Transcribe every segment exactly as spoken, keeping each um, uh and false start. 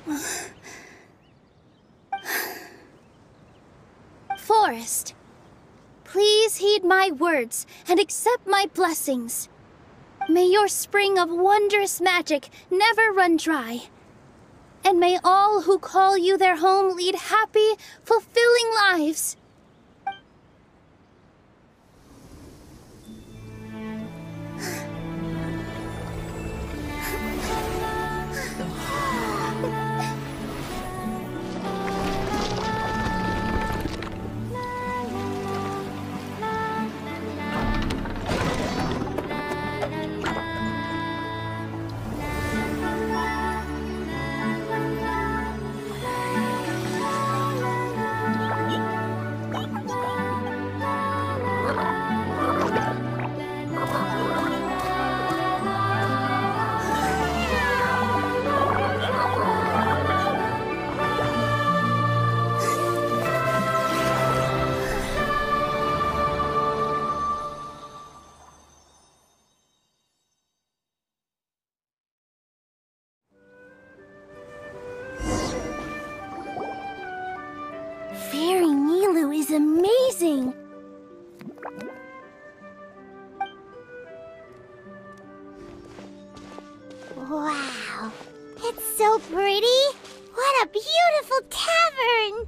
Forest, please heed my words and accept my blessings. May your spring of wondrous magic never run dry. And may all who call you their home lead happy, fulfilling lives. Fairy Nilou is amazing! Wow! It's so pretty! What a beautiful cavern!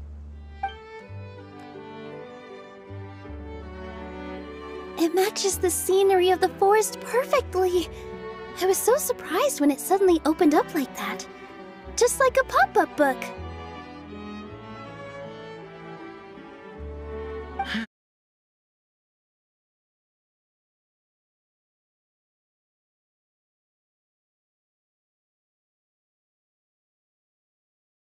It matches the scenery of the forest perfectly. I was so surprised when it suddenly opened up like that. Just like a pop-up book.